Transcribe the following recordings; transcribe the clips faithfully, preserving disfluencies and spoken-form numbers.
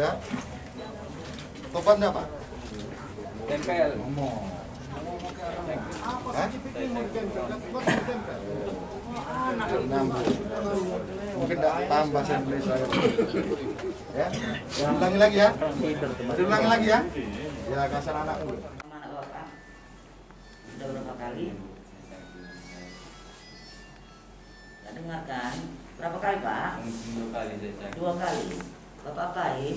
Ya. Topan enggak, Pak? Tempel. Hah? Mungkin enggak paham bahasa Indonesia. Ya. Ulangi lagi ya. Ulangi lagi ya. Ya, kasar anak dulu. Anak Bapak sudah berapa kali? Tidak dengar kan? Berapa kali, Pak? Dua kali saya cek. Dua kali. Bapak apain?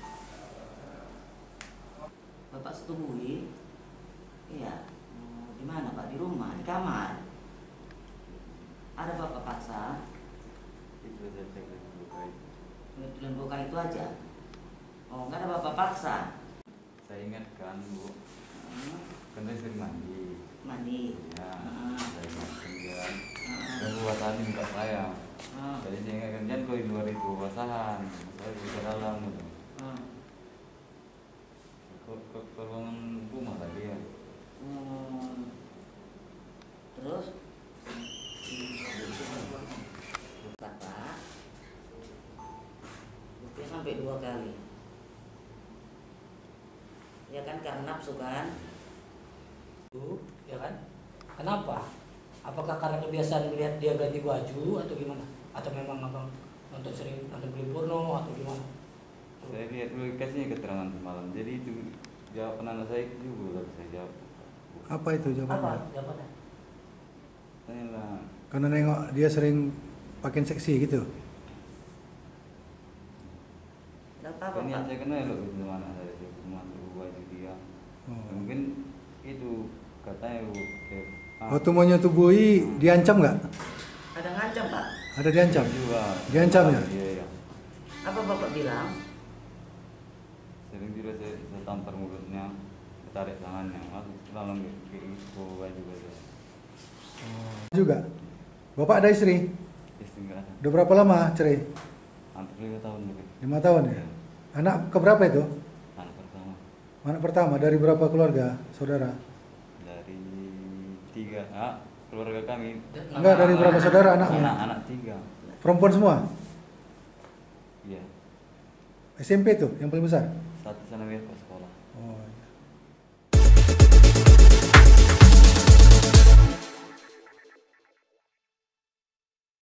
Bapak setubui? Iya. Hmm, di mana, Pak? Di rumah, di kamar. Ada Bapak paksa? Itu saya cek dua kali. Kebetulan dua kali itu aja. Oh, nggak ada Bapak paksa? Saya ingatkan Bu, Hmm, kan saya sering mandi. mandi. Ya, Hmm. saya ingatkan dia. Hmm. Dan buatan minta saya. Hmm. Jadi saya ingatkan jangan kau di luar itu basahan. Saya bisa dalam gitu. Hmm. Ke, ke, ke ruangan rumah tadi ya. Hmm. Terus Bapak bukti sampai dua kali. Ya kan karena nafsu kan? Ya kan? Kenapa? Apakah karena kebiasaan melihat dia ganti baju atau gimana? Atau memang abang untuk sering nonton beli porno atau gimana? Saya lihat dulu kasihnya keterangan semalam. Jadi itu jawaban anak saya itu juga harus saya jawab. Apa itu Apa jawabannya? jawabannya? Tanyalah. Karena nengok dia sering pakaian seksi gitu. Tidak apa-apa, Kan Pak. yang saya kenal loh itu mana saya itu masuk baju dia. Oh. Mungkin itu katanya Bu. Eh, ah, Waktu mau nyetubui diancam nggak? Ada ngancam, Pak. Ada diancam? juga. Diancam ya? Iya iya. Apa Bapak bilang? Sering juga saya, saya tampar mulutnya, saya tarik tangannya, masuk ke dalam ke ke baju baju. Juga. Bapak ada istri? Istri nggak ada. Udah berapa lama cerai? Hampir lima tahun lebih. Lima tahun ya? Anak keberapa itu? Anak pertama Anak pertama dari berapa keluarga, saudara? dari tiga. Ah, keluarga kami. Enggak, dari berapa saudara anaknya? Anak anak tiga. Perempuan semua? Iya. S M P tuh yang paling besar? Satu sana biar ke sekolah. Oh,